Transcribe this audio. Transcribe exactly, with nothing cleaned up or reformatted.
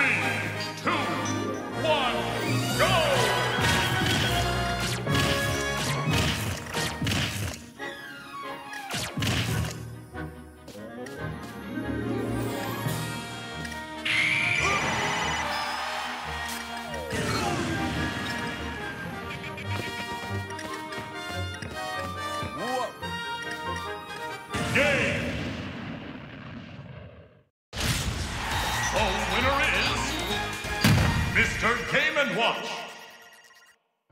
Three, two, one, go! Game! The winner is Mister Game and Watch.